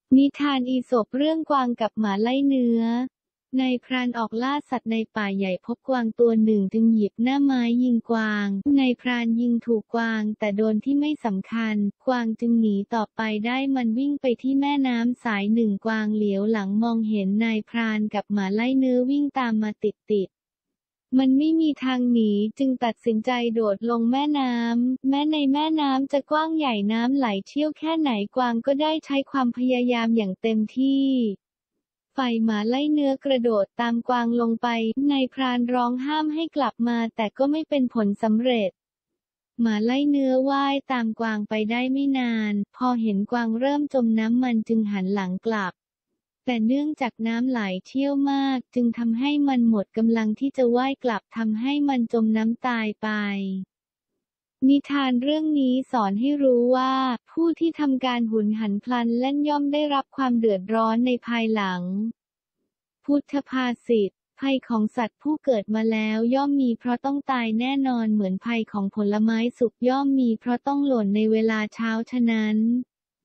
นิทานอีสปเรื่องกวางกับหมาไล่เนื้อนายพรานออกล่าสัตว์ในป่าใหญ่พบกวางตัวหนึ่งจึงหยิบหน้าไม้ยิงกวางนายพรานยิงถูกกวางแต่โดนที่ไม่สำคัญกวางจึงหนีต่อไปได้มันวิ่งไปที่แม่น้ำสายหนึ่งกวางเหลียวหลังมองเห็นนายพรานกับหมาไล่เนื้อวิ่งตามมาติดมันไม่มีทางหนีจึงตัดสินใจโดดลงแม่น้ำแม้ในแม่น้ำจะกว้างใหญ่น้ำไหลเชี่ยวแค่ไหนกวางก็ได้ใช้ความพยายามอย่างเต็มที่ฝ่ายหมาไล่เนื้อกระโดดตามกวางลงไปนายพรานร้องห้ามให้กลับมาแต่ก็ไม่เป็นผลสำเร็จหมาไล่เนื้อว่ายตามกวางไปได้ไม่นานพอเห็นกวางเริ่มจมน้ำมันจึงหันหลังกลับแต่เนื่องจากน้ำไหลเชี่ยวมากจึงทำให้มันหมดกำลังที่จะว่ายกลับทำให้มันจมน้ำตายไปนิทานเรื่องนี้สอนให้รู้ว่าผู้ที่ทำการหุนหันพลันแล่นย่อมได้รับความเดือดร้อนในภายหลังพุทธภาษิตภัยของสัตว์ผู้เกิดมาแล้วย่อมมีเพราะต้องตายแน่นอนเหมือนภัยของผลไม้สุกย่อมมีเพราะต้องหล่นในเวลาเช้าฉะนั้น